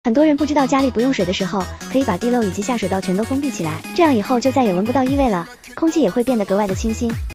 很多人不知道家里不用水的时候，可以把地漏以及下水道全都封闭起来，这样以后就再也闻不到异味了，空气也会变得格外的清新。